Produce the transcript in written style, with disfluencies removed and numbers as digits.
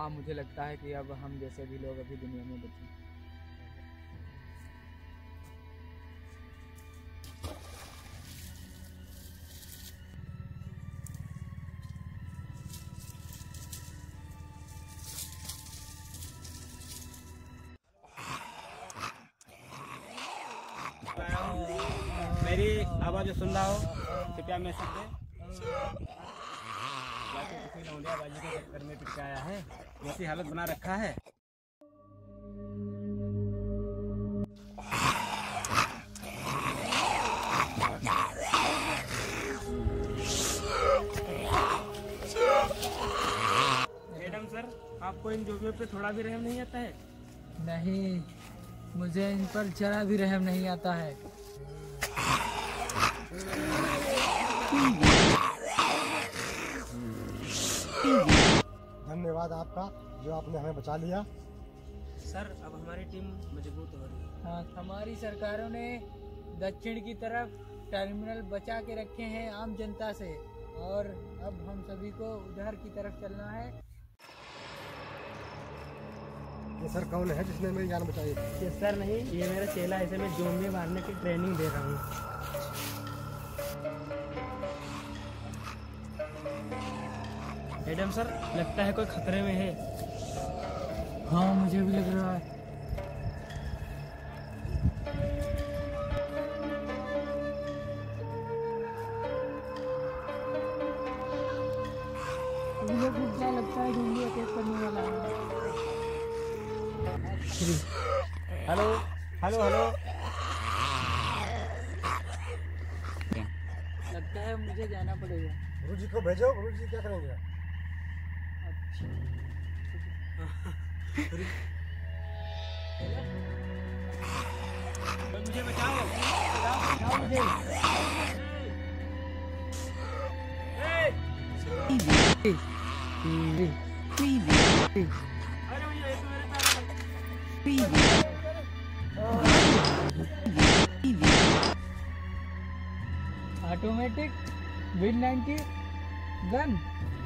हाँ, मुझे लगता है कि अब हम जैसे भी लोग अभी दुनिया में बचे। मेरी आवाज सुन रहा हो कृपया मैं सकते किसी लौंडियाबाजी के चक्कर में पिट आया है, ऐसी हालत बना रखा है। मैडम सर, आपको इन जोगियों पे थोड़ा भी रहम नहीं आता है? नहीं, मुझे इन पर जरा भी रहम नहीं आता है। धन्यवाद आपका जो आपने हमें बचा लिया। सर, अब हमारी टीम मजबूत हो रही है। हाँ, हमारी सरकारों ने दक्षिण की तरफ टर्मिनल बचा के रखे हैं आम जनता से, और अब हम सभी को उधर की तरफ चलना है। ये सर कौन है जिसने मेरी जान बचाई? ये सर नहीं, ये मेरा चेला है, इसे मैं ज़ोंबी मारने की ट्रेनिंग दे रहा हूँ। मैडम सर, लगता है कोई खतरे में है। हाँ, मुझे भी लग रहा है। मुझे खुद क्या लगता है ज़ोंबी अटैक करने वाला है। हेलो हेलो हेलो, लगता है मुझे जाना पड़ेगा। गुरु जी को भेजो, गुरु जी क्या करेंगे? मुझे बचाओ, बचाओ मुझे। Automatic win 90 gun.